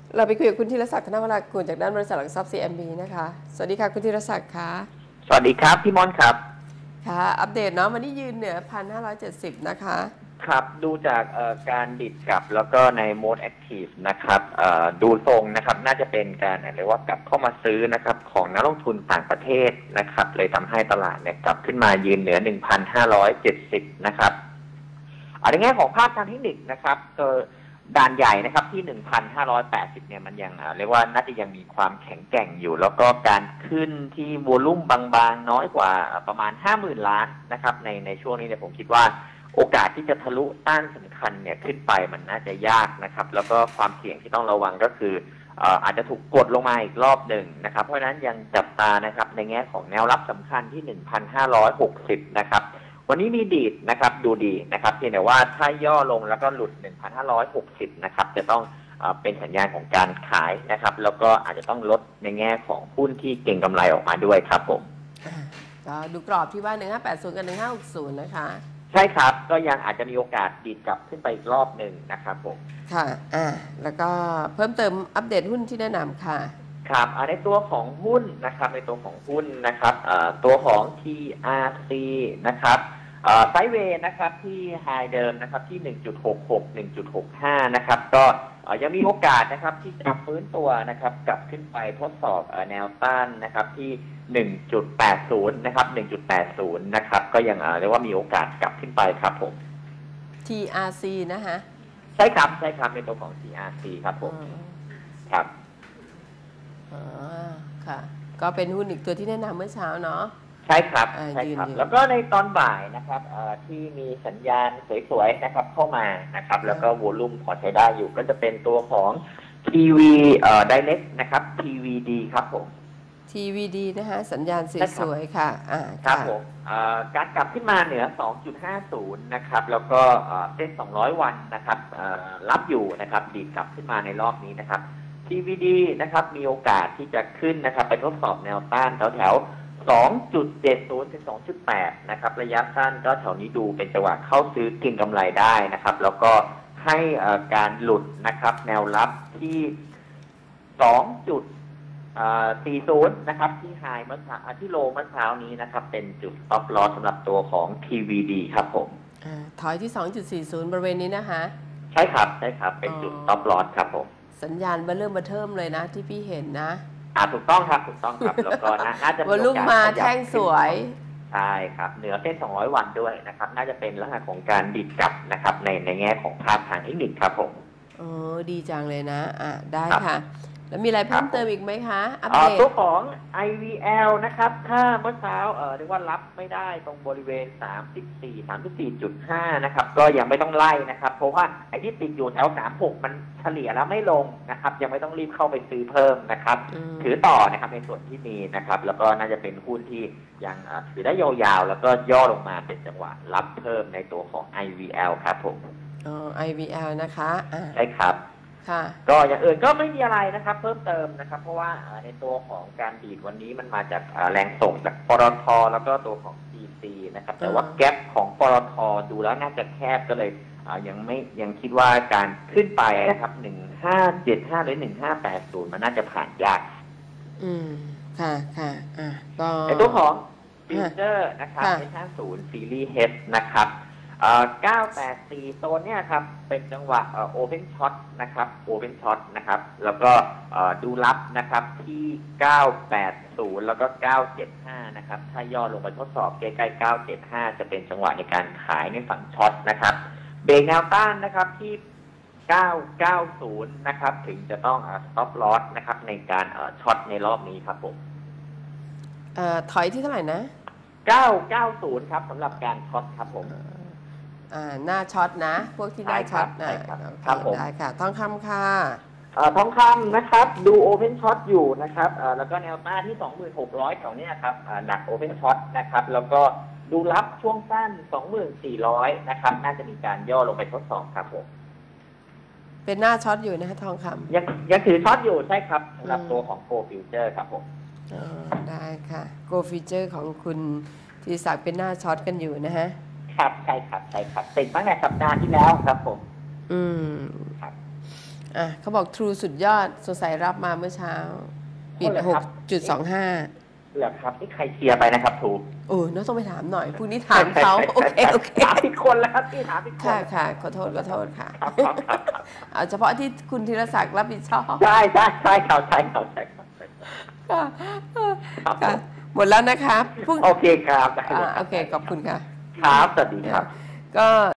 เราไปคุยกับคุณธีรศักดิ์ธนวรากุลจากด้านบริษัทหลักทรัพย์ CMB นะคะสวัสดีค่ะคุณธีรศักดิ์ค่ะสวัสดีครับพี่ม่อนครับค่ะอัปเดตเนาะวันนี้ยืนเหนือ1,570นะคะครับดูจากการดิดกลับแล้วก็ในโหมดแอคทีฟนะครับดูทรงนะครับน่าจะเป็นการเรียกว่ากลับเข้ามาซื้อนะครับของนักลงทุนต่างประเทศนะครับเลยทำให้ตลาดเนี่ยกลับขึ้นมายืนเหนือ 1,570 นะครับในแง่ของภาพทางเทคนิคนะครับด่านใหญ่นะครับที่ 1,580 เนี่ยมันยังเรียกว่าน่าจะยังมีความแข็งแกร่งอยู่แล้วก็การขึ้นที่วอลุ่มบางๆน้อยกว่าประมาณ 50,000 ล้านนะครับในช่วงนี้เนี่ยผมคิดว่าโอกาสที่จะทะลุต้านสำคัญเนี่ยขึ้นไปมันน่าจะยากนะครับแล้วก็ความเสี่ยงที่ต้องระวังก็คืออาจจะถูกกดลงมาอีกรอบหนึ่งนะครับเพราะฉะนั้นยังจับตานะครับในแง่ของแนวรับสำคัญที่ 1,560 นะครับวันนี้มีดีดนะครับดูดีนะครับเพียงแต่ว่าถ้าย่อลงแล้วก็หลุด 1,560 นะครับจะต้องเป็นสัญญาณของการขายนะครับแล้วก็อาจจะต้องลดในแง่ของหุ้นที่เก็งกำไรออกมาด้วยครับผมก็ดูกรอบที่ว่า1580กับ1560นะคะใช่ครับก็ยังอาจจะมีโอกาสดีดกลับขึ้นไปอีกรอบหนึ่งนะครับผมค่ะแล้วก็เพิ่มเติมอัปเดตหุ้นที่แนะนำค่ะครับในตัวของหุ้นนะครับในตัวของหุ้นนะครับตัวของ TRC นะครับไซด์เวย์นะครับที่ไฮเดิมนะครับที่ 1.66 1.65 นะครับก็ยังมีโอกาสนะครับที่จะฟื้นตัวนะครับกลับขึ้นไปทดสอบแนวต้านนะครับที่ 1.80 นะครับ 1.80 นะครับก็ยังเรียกว่ามีโอกาสกลับขึ้นไปครับผม TRC นะคะใช่ครับใช่ครับในตัวของ TRC ครับผมครับค่ะก็เป็นหุ้นอีกตัวที่แนะนำเมื่อเช้าเนาะใช่ครับใช่ครับแล้วก็ในตอนบ่ายนะครับที่มีสัญญาณสวยๆนะครับเข้ามานะครับแล้วก็วอลุ่มพอใช้ได้อยู่ก็จะเป็นตัวของ TV Direct นะครับ TVD ครับผม TVD นะคะสัญญาณสวยๆค่ะครับผมการกลับขึ้นมาเหนือ 2.50 นะครับแล้วก็เส้น200 วันนะครับรับอยู่นะครับดีดกลับขึ้นมาในรอบนี้นะครับ TVD นะครับมีโอกาสที่จะขึ้นนะครับไปทดสอบแนวต้านแถว2.70 ถึง 2.8 นะครับระยะสั้นก็แถวนี้ดูเป็นจังหวะเข้าซื้อเก็งกำไรได้นะครับแล้วก็ให้การหลุดนะครับแนวรับที่2.40 นะครับที่ไฮเมื่อเช้าที่โลเมื่อเช้านี้นะครับเป็นจุด stop loss สำหรับตัวของ TVD ครับผมถอยที่ 2.40 บริเวณนี้นะคะใช่ครับใช่ครับเป็นจุด stop loss ครับผมสัญญาณเริ่มมาเทิมเลยนะที่พี่เห็นนะถูกต้องครับถูกต้องครับแล้วก็น่าจะมีวอลุ่มมาแท่งสวยใช่ครับเหนือเส้น200 วันด้วยนะครับน่าจะเป็นลักษณะของการดิดกลับนะครับในแง่ของภาพทางเทคนิคครับผมดีจังเลยนะได้ค่ะแล้วมีอะไรเพิ่มเติมอีกไหมคะอัปเดตตัวของ IVL นะครับถ้าเมื่อเช้าเรียกว่ารับไม่ได้ตรงบริเวณ 34.5 นะครับก็ยังไม่ต้องไล่นะครับเพราะว่าไอ้ที่ติดอยู่แถว 36 มันเฉลี่ยแล้วไม่ลงนะครับยังไม่ต้องรีบเข้าไปซื้อเพิ่มนะครับถือต่อนะครับในส่วนที่มีนะครับแล้วก็น่าจะเป็นหุ้นที่ยังถือได้ยาวๆแล้วก็ย่อลงมาเป็นจังหวะรับเพิ่มในตัวของ IVL ครับผม IVL นะคะใช่ครับก็อย่างอื่นก็ไม่มีอะไรนะครับเพิ่มเติมนะครับเพราะว่าในตัวของการดีดวันนี้มันมาจากแรงส่งจากปตท.แล้วก็ตัวของ GC นะครับแต่ว่าแกปของปตท.ดูแล้วน่าจะแคบก็เลยยังคิดว่าการขึ้นไปนะครับ1575หรือ1580มันน่าจะผ่านยากค่ะก็ในตัวของฟิวเจอร์นะครับH50 ซีรีส์ H นะครับ984โซนเนี่ยครับเป็นจังหวะOpen Shot นะครับ Open Shot นะครับแล้วก็ดูรับนะครับที่980แล้วก็975นะครับถ้าย่อลงไปทดสอบใกล้ๆ975จะเป็นจังหวะในการขายในฝั่งช็อตนะครับเบรกแนวต้านนะครับที่990นะครับถึงจะต้องstop loss นะครับในการช็อตในรอบนี้ครับผมถอยที่เท่าไหร่นะ 990ครับสำหรับการช็อตครับผมหน้าช็อตนะพวกที่ได้ช็อตนะครับผมได้ค่ะทองคำค่ะทองคำนะครับดูโอเพนช็อตอยู่นะครับแล้วก็แนวต้านที่ 26,000 แถวนี้ครับหนักโอเพนช็อตนะครับแล้วก็ดูรับช่วงสั้น 24,000 นะครับน่าจะมีการย่อลงไปทดสอบครับผมเป็นหน้าช็อตอยู่นะทองคำยังถือช็อตอยู่ใช่ครับสำหรับตัวของ Go Future ครับผมได้ค่ะ Go Future ของคุณธีรศักดิ์เป็นหน้าช็อตกันอยู่นะฮะครับใช่ครับติดตั้งแต่สัปดาห์ที่แล้วครับผมครับเขาบอก True สุดยอดสดใสรับมาเมื่อเช้าปิด 6.25 เหรอครับนี่ใครเชียร์ไปนะครับถูกน้องต้องไปถามหน่อยพรุ่งนี้ถามเขาโอเคถามอีกคนแล้วครับที่ถามอีกคนค่ะขอโทษค่ะเอาเฉพาะที่คุณธีรศักดิ์รับผิดชอบใช่ครับหมดแล้วนะครับโอเคครับโอเคขอบคุณค่ะครับสวัสดีครับก็